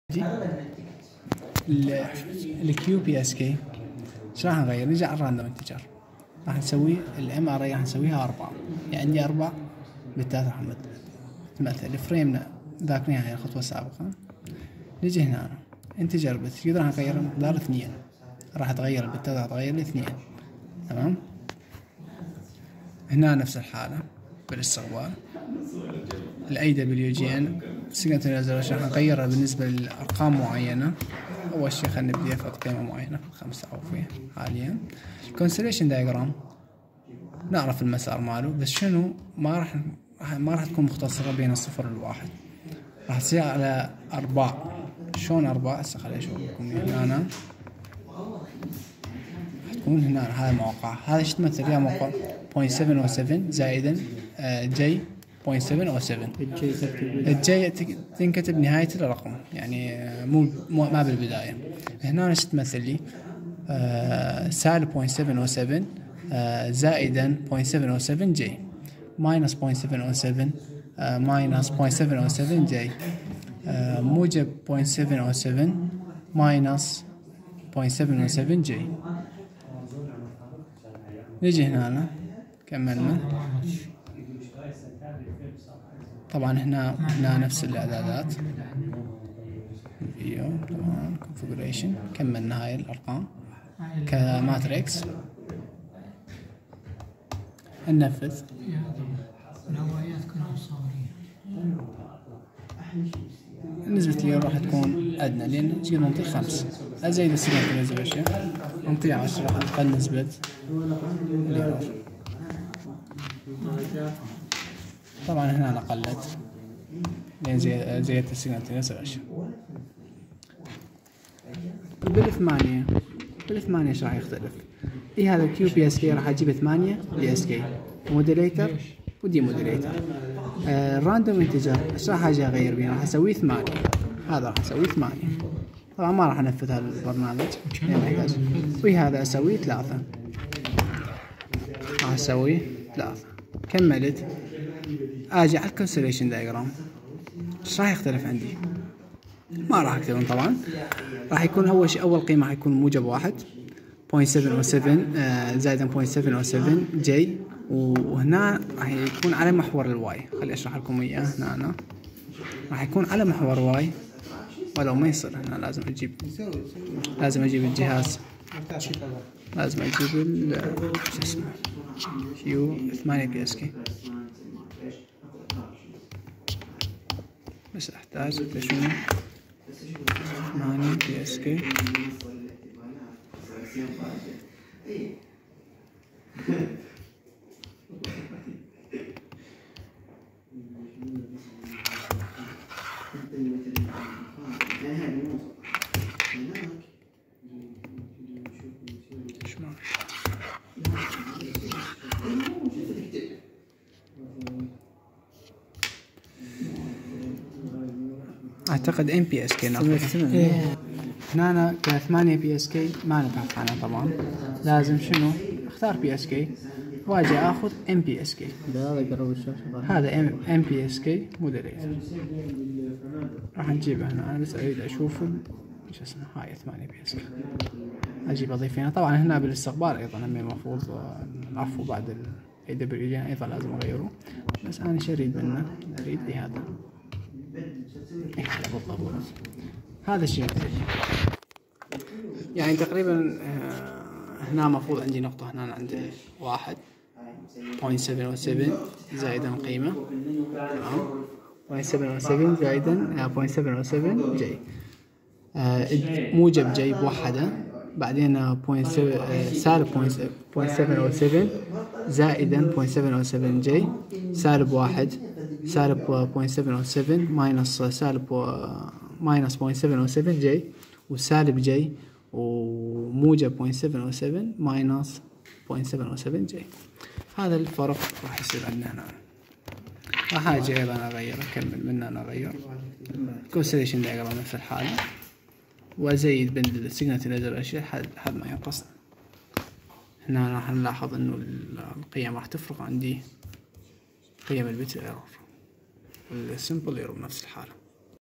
الكيو بي اس كي ايش راح نغير؟ نرجع على الراندوم انتجر، راح نسوي الام ار اي، راح نسويها 4. يعني عندي 4 بالتالي راح نمثل فريمنا ذاك نهاية الخطوة السابقة. نجي هنا انتجر بت راح نغير مقدار 2، راح تغير البتات، راح تغير ل 2. تمام. هنا نفس الحالة بالاستقبال الاي دبليو جي ان سيجنت ريزولوشن راح نغيرها بالنسبة لأرقام معينة. أول شي خلينا نبدأ في قيمة معينة في 5 أو فيه حاليا. كونسليشن دايجرام نعرف المسار ماله، بس شنو ما راح تكون مختصرة بين الصفر والواحد، راح تصير على أرباع. شلون أرباع؟ هسه خليني أشوف لكم هنا. تكون هنا هذا موقع، هذا شو تمثل فيها موقع 0.707 زائدا جي 0.707. الجي تنكتب نهاية الرقم، يعني مو ما بالبداية. هنا شو تمثل لي؟ سالب 0.707 زائدا 0.707 جي ماينس 0.707 ماينس 0.707 جي موجب 0.707 ماينس 0.707 جي. نجي هنا كملنا. طبعا هنا نفس الاعدادات، فيو طبعا كونفيجريشن. كملنا هاي الارقام كماتريكس. ننفذ. نسبة اليورو راح تكون أدنى لأن تجي ننطي 5 أزيد السيجنت ريزولوشن ننطي 10 راح تقل نسبة اليورو. طبعا هنا قلت لأن زيادة السيجنت ريزولوشن. بالثمانية ايش راح يختلف؟ هذا الكيو بي اس كي راح اجيب 8 بي اس كي موديليتر ودي موديليتر. الراندوم انتجر ايش راح اجي اغير بيه؟ راح اسويه 8. هذا راح اسويه 8. طبعا ما راح انفذ هذا البرنامج لان يحتاج. وهذا اسويه 3. راح اسويه 3. كملت. اجي على الكونسليشن دايجرام ايش راح يختلف عندي؟ ما راح اكتبهم طبعا. راح يكون اول قيمة راح يكون موجب 1 0.707 زائدا 0.707 جي، وهنا راح يكون على محور الواي. خلي اشرح لكم اياه. هنا راح يكون على محور واي، ولو ما يصير هنا لازم اجيب الجهاز، لازم اجيب شو اسمه كيو 8 بي اس كي. بس احتاج شنو 8 بي اس كي. اعتقد ام بي اس كي هنا ك 8 بي اس كي ما نبحث عنها طبعا. لازم شنو اختار بي اس كي واجي اخذ ام بي اس كي. هذا ام بي اس كي موديليتر راح نجيبه هنا. انا بس اريد اشوف شو اسمه هاي 8 بي اس كي اجيب اضيف هنا. طبعا هنا بالاستقبال ايضا هم المفروض العفو بعد الاي دبليو جي ايضا لازم اغيره. بس انا شو اريد منه؟ اريد هذا بالضبط. هذا الشيء يعني تقريبا هنا مفروض عندي نقطة. هنا عندي 1.707 زائدا قيمة. تمام. 0.707 زائدا 0.707 جي موجب جي بوحدة. بعدين سالب 0.707 زائدا 0.707 جي سالب 1 سالب 0.707 ماينس سالب ماينس 0.707 جي وسالب جي وموجب 0.707 ماينس 0.707 جي. هذا الفرق راح يصير عندنا هنا. راح اجي ايضا اغير اكمل من هنا اغير كونسليشن دايجرام نفس الحالة وازيد بين السيجنت ريزولوشن لحد ما ينقص. هنا راح نلاحظ انه القيم راح تفرق عندي. قيم البت ايرور والسمبل ايرور بنفس الحالة.